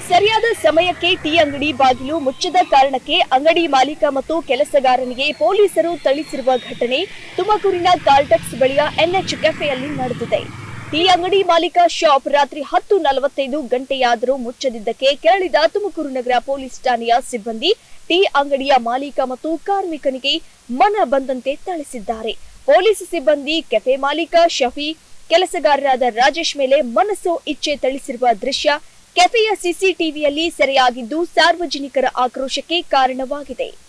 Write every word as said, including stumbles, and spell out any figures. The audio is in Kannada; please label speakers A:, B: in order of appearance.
A: ಸರಿಯಾದ ಸಮಯಕ್ಕೆ ಟೀ ಅಂಗಡಿ ಬಾಗಿಲು ಮುಚ್ಚದ ಕಾರಣಕ್ಕೆ ಅಂಗಡಿ ಮಾಲೀಕ ಮತ್ತು ಕೆಲಸಗಾರನಿಗೆ ಪೊಲೀಸರು ಥಳಿಸಿರುವ ಘಟನೆ ತುಮಕೂರಿನ ಕಾರ್ಟೆಕ್ಸ್ ಬಳಿಯ ಎನ್ಎಚ್ ಕೆಫೆಯಲ್ಲಿ ನಡೆದಿದೆ. ಟೀ ಅಂಗಡಿ ಮಾಲೀಕ ಶಾಪ್ ರಾತ್ರಿ ಹತ್ತು ನಲವತ್ತೈದು ಗಂಟೆಯಾದರೂ ಮುಚ್ಚದಿದ್ದಕ್ಕೆ ಕೆರಳಿದ ತುಮಕೂರು ನಗರ ಪೊಲೀಸ್ ಠಾಣೆಯ ಸಿಬ್ಬಂದಿ ಟೀ ಅಂಗಡಿಯ ಮಾಲೀಕ ಮತ್ತು ಕಾರ್ಮಿಕನಿಗೆ ಮನ ಬಂದಂತೆ ಥಳಿಸಿದ್ದಾರೆ. ಪೊಲೀಸ್ ಸಿಬ್ಬಂದಿ ಕೆಫೆ ಮಾಲೀಕ ಶಫಿ, ಕೆಲಸಗಾರರಾದ ರಾಜೇಶ್ ಮೇಲೆ ಮನಸ್ಸೋ ಇಚ್ಛೆ ಥಳಿಸಿರುವ ದೃಶ್ಯ ಕೆಫೆಯ ಸಿಸಿಟಿವಿಯಲ್ಲಿ ಸೆರೆಯಾಗಿದ್ದು ಸಾರ್ವಜನಿಕರ ಆಕ್ರೋಶಕ್ಕೆ ಕಾರಣವಾಗಿದೆ.